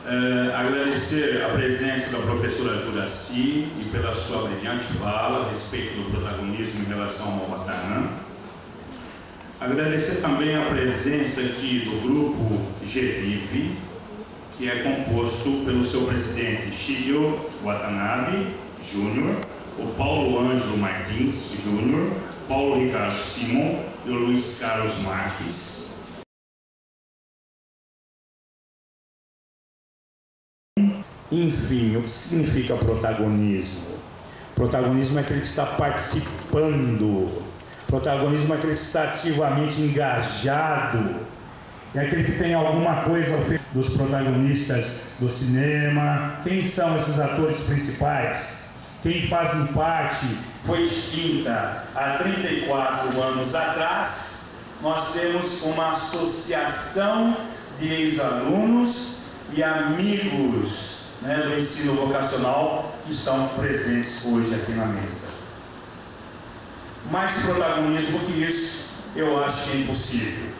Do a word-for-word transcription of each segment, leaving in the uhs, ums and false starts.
Uh, agradecer a presença da professora Juraci e pela sua brilhante fala a respeito do protagonismo em relação ao Maubatanã. Agradecer também a presença aqui do grupo G V I V, que é composto pelo seu presidente Shigeo Watanabe Júnior, o Paulo Ângelo Martins Júnior, Paulo Ricardo Simon e o Luiz Carlos Marques. Enfim, o que significa protagonismo? Protagonismo é aquele que está participando. Protagonismo é aquele que está ativamente engajado. É aquele que tem alguma coisa dos protagonistas do cinema. Quem são esses atores principais? Quem fazem parte? Foi extinta há trinta e quatro anos atrás. Nós temos uma associação de ex-alunos e amigos, né, do ensino vocacional que estão presentes hoje aqui na mesa. Mais protagonismo que isso, eu acho que é impossível.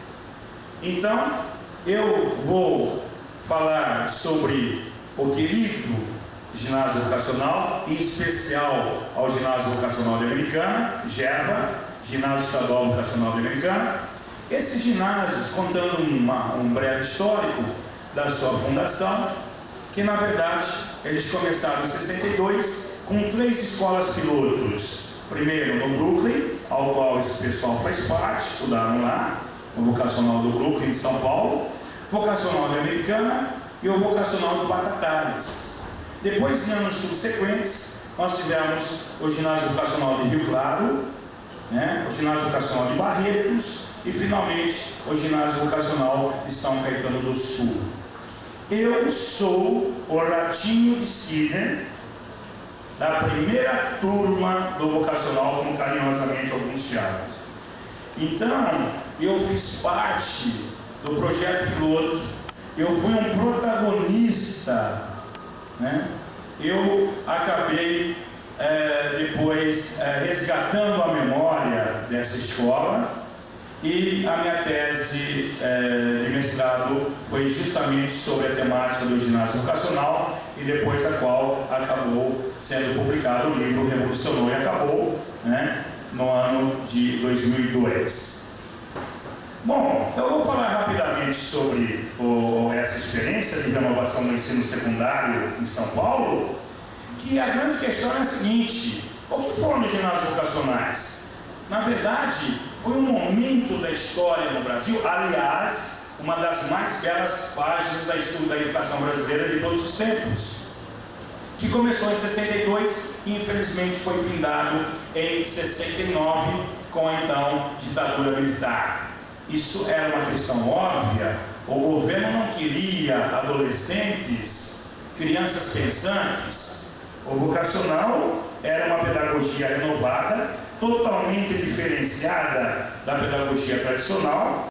Então, eu vou falar sobre o querido ginásio vocacional, em especial ao ginásio vocacional de Americana, GEVA, Ginásio Estadual Vocacional de Americana. Esses ginásios, contando uma, um breve histórico da sua fundação, que na verdade eles começaram em sessenta e dois com três escolas pilotos. Primeiro no Brooklyn, ao qual esse pessoal faz parte, estudaram lá, o vocacional do Brooklyn, em São Paulo, vocacional de Americana e o vocacional de Batatais. Depois, em anos subsequentes, nós tivemos o ginásio vocacional de Rio Claro, né, o ginásio vocacional de Barretos e finalmente o ginásio vocacional de São Caetano do Sul. Eu sou o ratinho de Skinner da primeira turma do vocacional, como carinhosamente alguns chamam. Então, eu fiz parte do projeto piloto, eu fui um protagonista, né? Eu acabei é, depois é, resgatando a memória dessa escola. E a minha tese eh, de mestrado foi justamente sobre a temática do ginásio vocacional e depois a qual acabou sendo publicado o livro Revolucionou e Acabou, né, no ano de dois mil e dois. Bom, eu vou falar rapidamente sobre o, essa experiência de renovação do ensino secundário em São Paulo, que a grande questão é a seguinte: o que foram os ginásios vocacionais? Na verdade, foi um momento da história no Brasil, aliás, uma das mais belas páginas da estudo da educação brasileira de todos os tempos, que começou em sessenta e dois e infelizmente foi findado em sessenta e nove com a então ditadura militar. Isso era uma questão óbvia, o governo não queria adolescentes, crianças pensantes. O vocacional era uma pedagogia renovada, totalmente diferenciada da pedagogia tradicional,